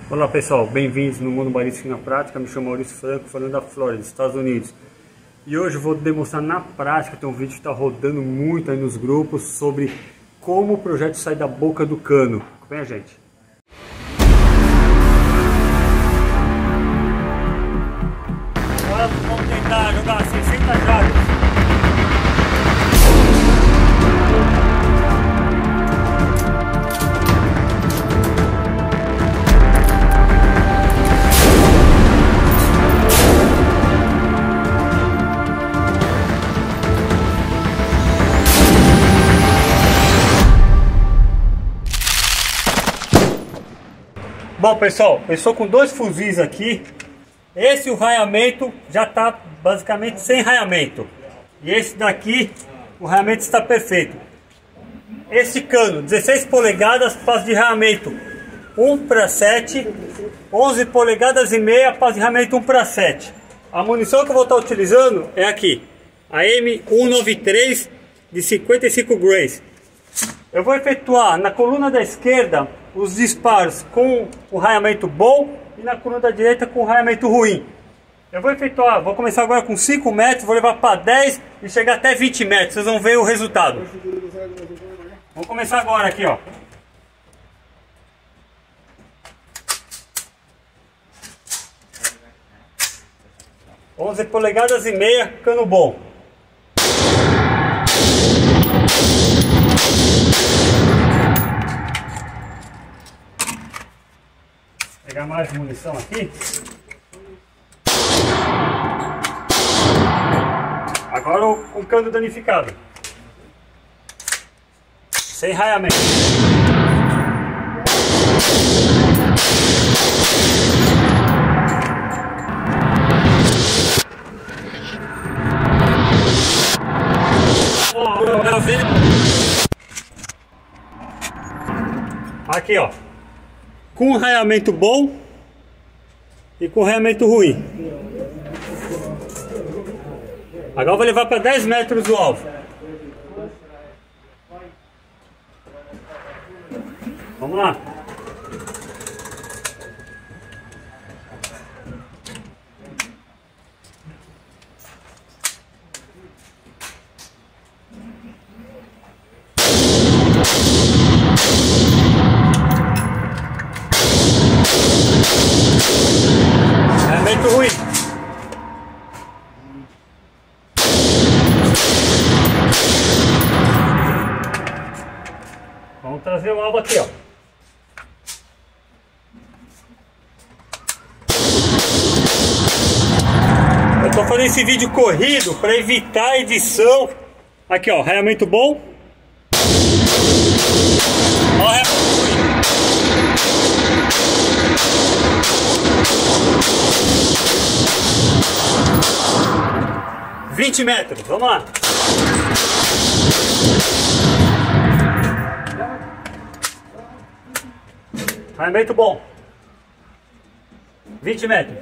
Olá pessoal, bem-vindos no Mundo Balístico na Prática. Me chamo Maurício Franco, falando da Flórida, Estados Unidos. E hoje eu vou demonstrar na prática, tem um vídeo que está rodando muito aí nos grupos sobre como o projeto sai da boca do cano. Acompanha a gente. Agora vamos tentar jogar 60 jardas. Bom pessoal, eu estou com dois fuzis aqui. Esse o raiamento já está basicamente sem raiamento. E esse daqui, o raiamento está perfeito. Esse cano, 16 polegadas, passo de raiamento 1:7. 11 polegadas e meia, passo de raiamento 1:7. A munição que eu vou estar utilizando é aqui. A M193 de 55 grains. Eu vou efetuar na coluna da esquerda os disparos com o raiamento bom e na coluna da direita com o raiamento ruim. Eu vou efetuar, vou começar agora com 5 metros, vou levar para 10 e chegar até 20 metros. Vocês vão ver o resultado. Vamos começar agora aqui, ó. (11 polegadas e meia, cano bom. Pegar mais munição aqui. Agora o cano danificado. Sem raiamento. Aqui, ó. Com um raiamento bom e com raiamento ruim. Agora eu vou levar para 10 metros o alvo. Vamos lá. Raiamento ruim. Vamos trazer o alvo aqui, ó. Eu tô fazendo esse vídeo corrido para evitar a edição. Aqui, ó, raiamento bom. Ó, raiamento ruim. 20 metros, vamos lá. Raiamento bom. 20 metros.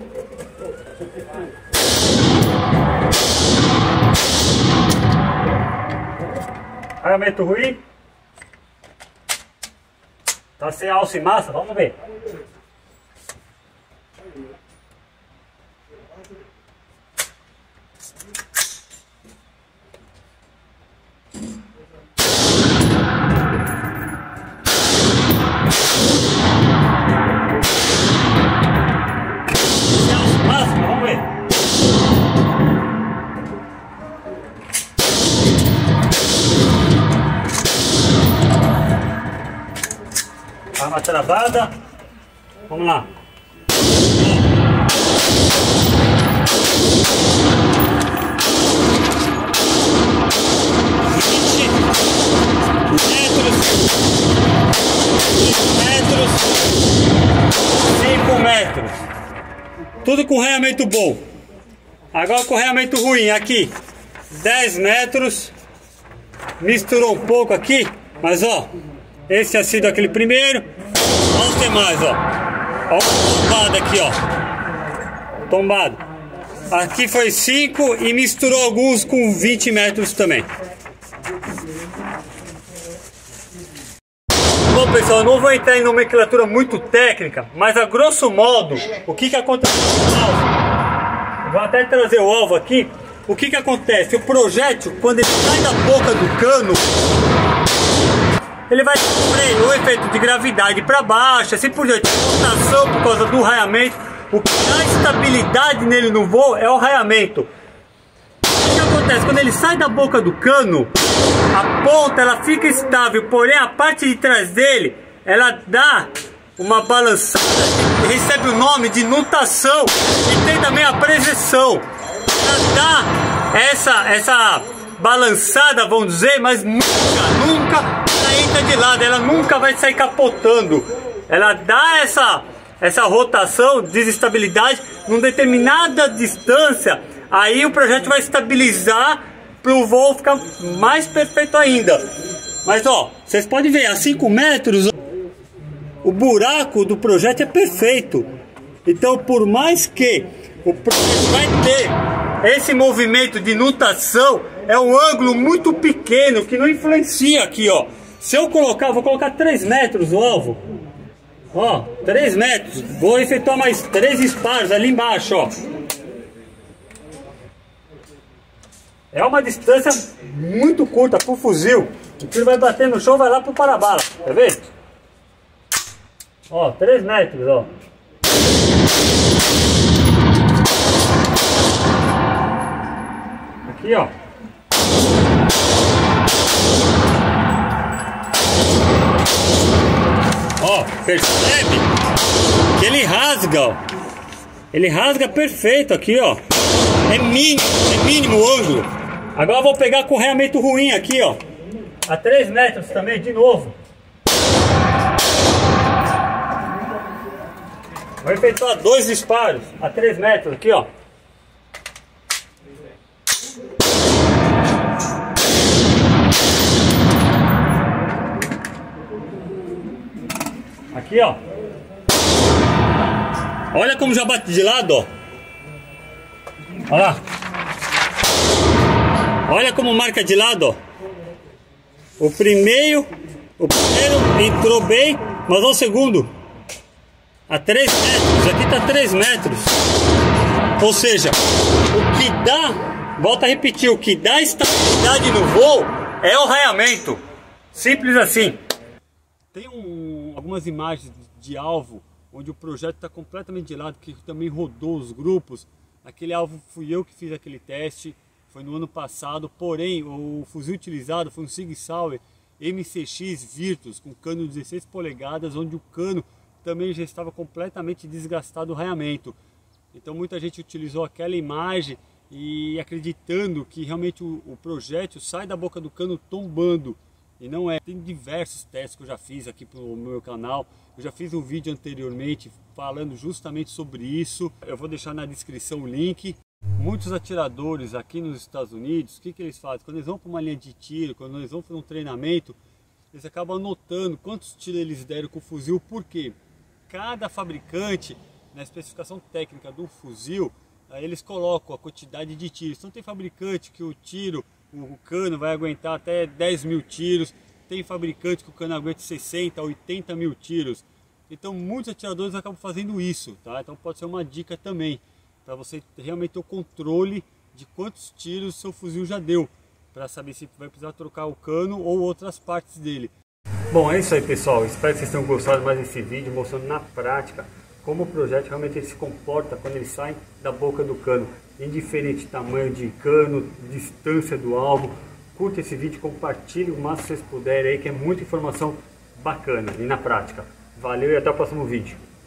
Raiamento ruim. Tá sem alça e massa, vamos ver. Arma travada. Vamos lá. Metros, 5 metros. Tudo com raiamento bom. Agora com raiamento ruim aqui. 10 metros. Misturou um pouco aqui, mas ó, esse tinha sido aquele primeiro. Olha os demais, ó. Olha o tombado aqui, ó. Tombado. Aqui foi 5 e misturou alguns com 20 metros também. Bom pessoal, eu não vou entrar em nomenclatura muito técnica, mas a grosso modo, o que acontece no alvo? Vou até trazer o alvo aqui. O que acontece? O projétil, quando ele sai da boca do cano, ele vai sofrer o efeito de gravidade para baixo, assim por diante, rotação por causa do raiamento. O que dá estabilidade nele no voo é o raiamento. O que acontece? Quando ele sai da boca do cano, a ponta ela fica estável, porém a parte de trás dele, ela dá uma balançada, recebe o nome de nutação e tem também a projeção. Ela dá essa balançada, vamos dizer, mas nunca ela entra de lado, ela nunca vai sair capotando. Ela dá essa rotação, desestabilidade, numa determinada distância, aí o projeto vai estabilizar para o voo ficar mais perfeito ainda. Mas ó, vocês podem ver, a 5 metros, o buraco do projeto é perfeito. Então por mais que o projeto vai ter esse movimento de nutação, é um ângulo muito pequeno que não influencia aqui, ó. Se eu colocar, vou colocar 3 metros o alvo. Ó, 3 metros. Vou efetuar mais 3 disparos ali embaixo, ó. É uma distância muito curta pro fuzil. O tiro vai bater no chão, vai lá pro para-bala. Tá vendo? Ó, 3 metros, ó. Aqui, ó. Ó, percebe que ele rasga, ó. Ele rasga perfeito aqui, ó. É mínimo o ângulo. Agora eu vou pegar com raiamento ruim aqui, ó. A 3 metros também, de novo. Vou efetuar 2 disparos a 3 metros aqui, ó. Aqui, ó. Olha como já bate de lado, ó. Olha lá. Olha como marca de lado, ó. O primeiro entrou bem, mas olha o segundo. A 3 metros. Aqui tá 3 metros. Ou seja, o que dá, volta a repetir, o que dá estabilidade no voo é o raiamento. Simples assim. Tem algumas imagens de alvo onde o projeto está completamente de lado, que também rodou os grupos. Aquele alvo fui eu que fiz aquele teste, foi no ano passado, porém o fuzil utilizado foi um Sig Sauer MCX Virtus com cano de 16 polegadas, onde o cano também já estava completamente desgastado o raiamento. Então muita gente utilizou aquela imagem e acreditando que realmente o projétil sai da boca do cano tombando. E não é. Tem diversos testes que eu já fiz aqui pro meu canal. Eu já fiz um vídeo anteriormente falando justamente sobre isso. Eu vou deixar na descrição o link. Muitos atiradores aqui nos Estados Unidos, o que eles fazem? Quando eles vão para uma linha de tiro, quando eles vão para um treinamento, eles acabam anotando quantos tiros eles deram com o fuzil. Por quê? Cada fabricante, na especificação técnica do fuzil, eles colocam a quantidade de tiros. Então tem fabricante que o cano vai aguentar até 10 mil tiros. Tem fabricante que o cano aguenta 60, 80 mil tiros. Então muitos atiradores acabam fazendo isso, tá? Então pode ser uma dica também, para você realmente ter o controle de quantos tiros seu fuzil já deu, para saber se vai precisar trocar o cano ou outras partes dele. Bom, é isso aí pessoal, espero que vocês tenham gostado mais desse vídeo, mostrando na prática como o projeto realmente ele se comporta quando ele sai da boca do cano, indiferente tamanho de cano, distância do alvo. Curta esse vídeo, compartilhe o máximo que vocês puderem aí, que é muita informação bacana e na prática. Valeu e até o próximo vídeo.